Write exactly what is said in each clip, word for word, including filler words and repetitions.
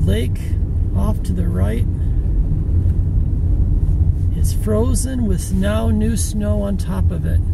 lake off to the right is frozen with now new snow on top of it.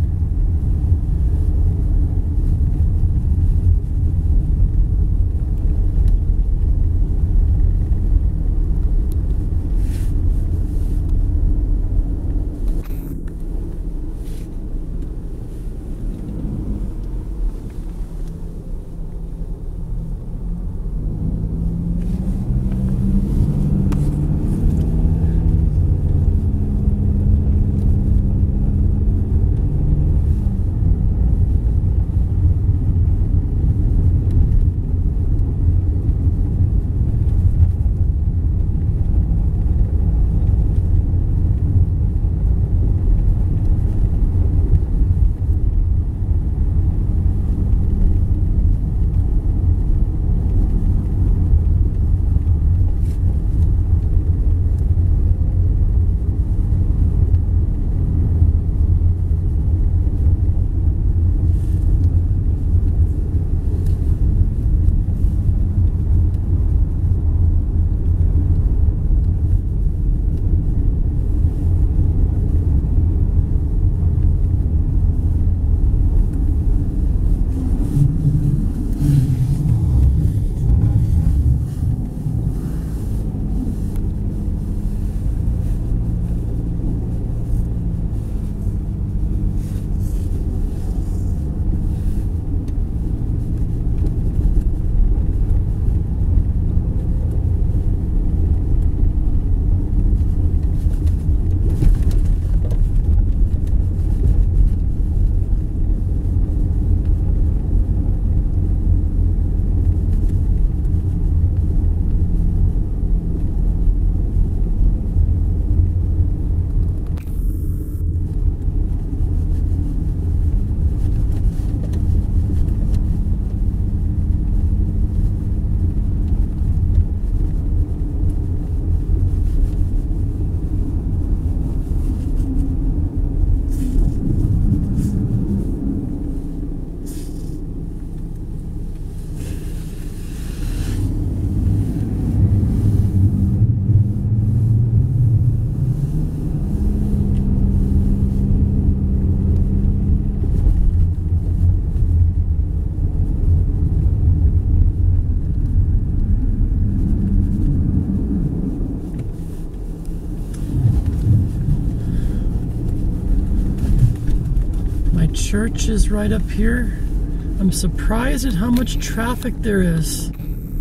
Church is right up here. I'm surprised at how much traffic there is.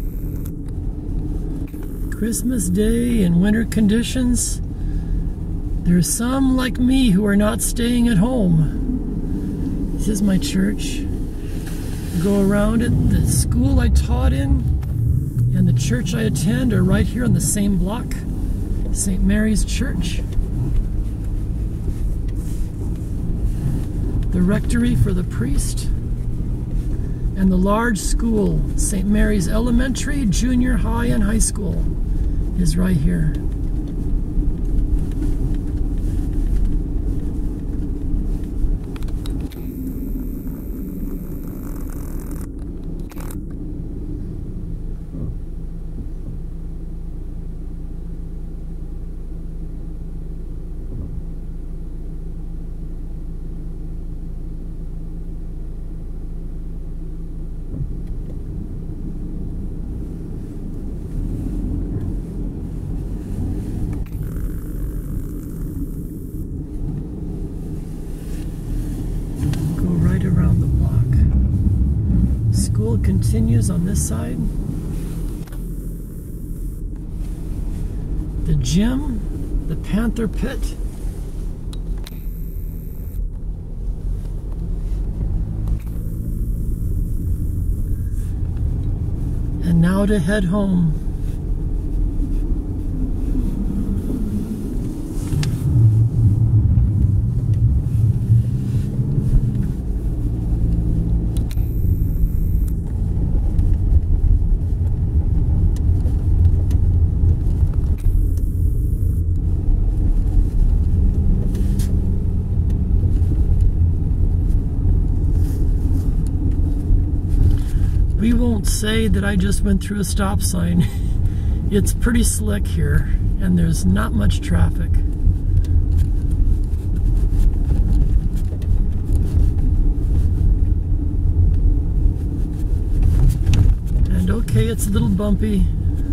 Christmas Day in winter conditions. There's some like me who are not staying at home. This is my church. Go around it. The school I taught in and the church I attend are right here on the same block. Saint Mary's Church. The rectory for the priest, and the large school, Saint Mary's Elementary, Junior High, and High School is right here. Continues on this side. The gym, the Panther Pit. And now to head home. We won't say that I just went through a stop sign. It's pretty slick here, and there's not much traffic. And okay, it's a little bumpy.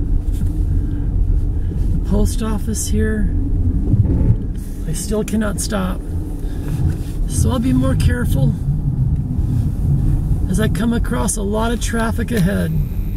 The post office here, I still cannot stop. So I'll be more careful as I come across a lot of traffic ahead.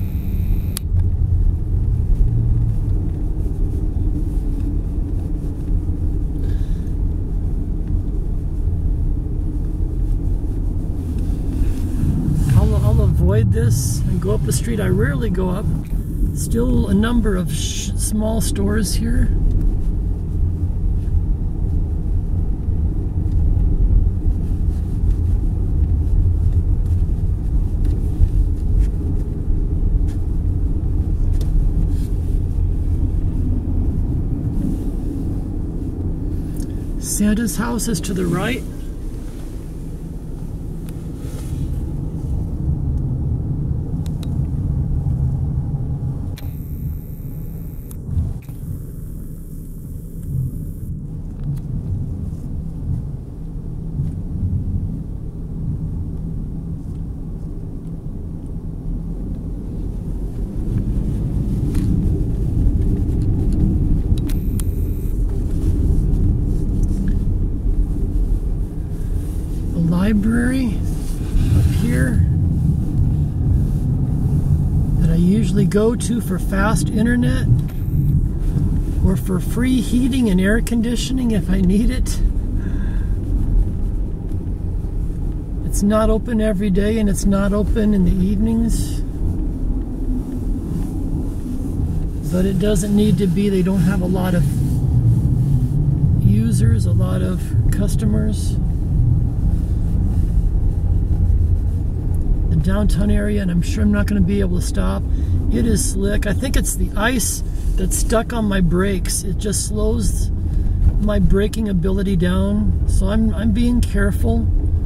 I'll, I'll avoid this and go up the street I rarely go up. Still a number of sh small stores here. Santa's house is to the right. Library up here that I usually go to for fast internet or for free heating and air conditioning if I need it. It's not open every day, and it's not open in the evenings, but it doesn't need to be. They don't have a lot of users, a lot of customers. Downtown area, and I'm sure I'm not going to be able to stop. It is slick. I think it's the ice that's stuck on my brakes. It just slows my braking ability down, so I'm, I'm being careful.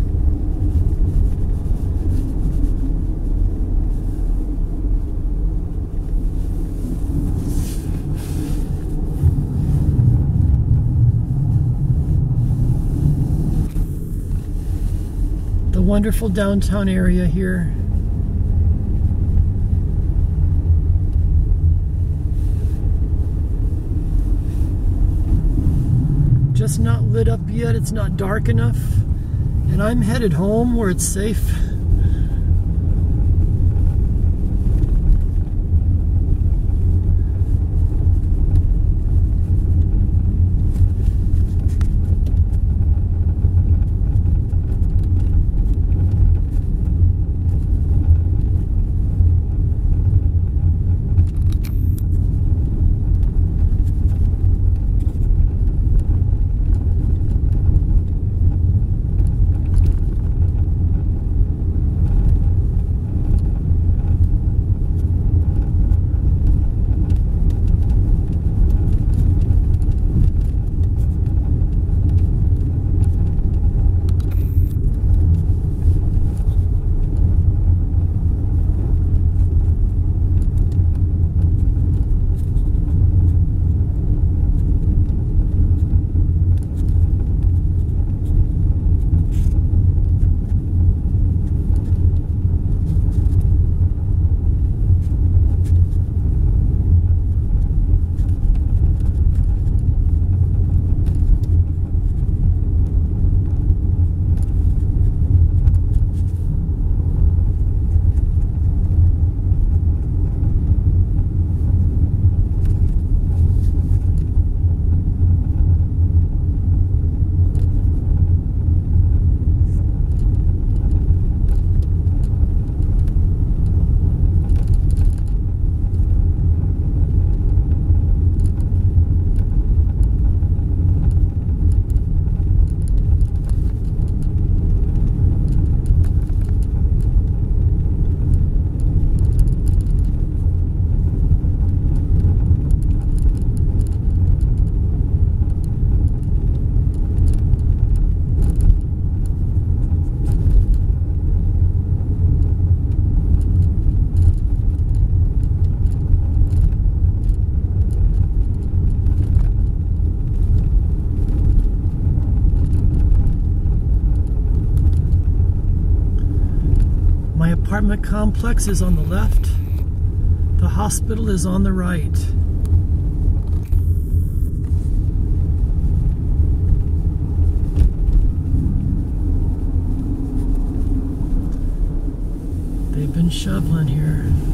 Wonderful downtown area here. Just not lit up yet. It's not dark enough, and I'm headed home where it's safe. apartment complex is on the left. The hospital is on the right. They've been shoveling here.